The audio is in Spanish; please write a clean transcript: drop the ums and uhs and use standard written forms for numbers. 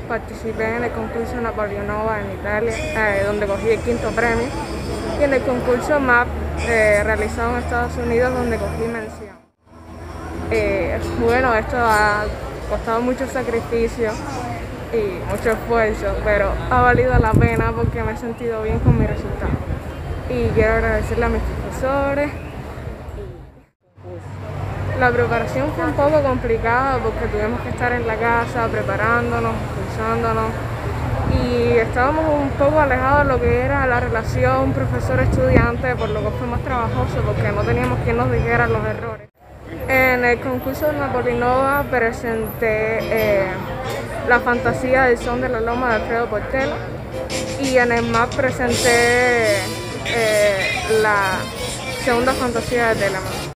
participé en el concurso Napoleonova en Italia, donde cogí el 5º premio, y en el concurso MAP realizado en Estados Unidos, donde cogí mención. Bueno, esto ha costado mucho sacrificio y mucho esfuerzo, pero ha valido la pena porque me he sentido bien con mi resultado. Y quiero agradecerle a mis profesores. La preparación fue un poco complicada porque tuvimos que estar en la casa preparándonos, esforzándonos, y estábamos un poco alejados de lo que era la relación profesor-estudiante, por lo que fue más trabajoso porque no teníamos quien nos dijera los errores. En el concurso de Napoleonova presenté la fantasía del Son de la Loma de Alfredo Portela, y en el MAP presenté la segunda fantasía de Telemann.